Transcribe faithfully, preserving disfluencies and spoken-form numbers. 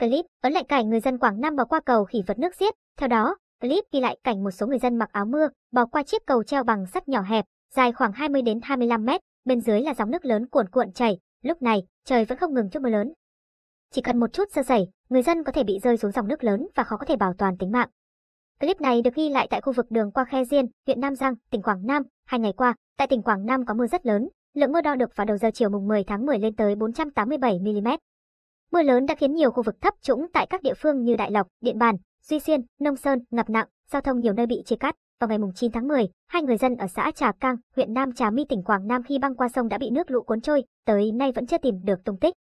Clip ấn lại cảnh người dân Quảng Nam bò qua cầu khỉ vượt nước xiết. Theo đó, clip ghi lại cảnh một số người dân mặc áo mưa bò qua chiếc cầu treo bằng sắt nhỏ hẹp, dài khoảng hai mươi đến hai mươi lăm mét, bên dưới là dòng nước lớn cuồn cuộn chảy. Lúc này, trời vẫn không ngừng chút mưa lớn. Chỉ cần một chút sơ sẩy, người dân có thể bị rơi xuống dòng nước lớn và khó có thể bảo toàn tính mạng. Clip này được ghi lại tại khu vực đường qua Khe Diên, huyện Nam Giang, tỉnh Quảng Nam. Hai ngày qua, tại tỉnh Quảng Nam có mưa rất lớn, lượng mưa đo được vào đầu giờ chiều mùng mười tháng mười lên tới bốn trăm tám mươi bảy mi-li-mét. Mưa lớn đã khiến nhiều khu vực thấp trũng tại các địa phương như Đại Lộc, Điện Bàn, Duy Xuyên, Nông Sơn ngập nặng, giao thông nhiều nơi bị chia cắt. Vào ngày chín tháng mười, hai người dân ở xã Trà Cang, huyện Nam Trà My, tỉnh Quảng Nam khi băng qua sông đã bị nước lũ cuốn trôi, tới nay vẫn chưa tìm được tung tích.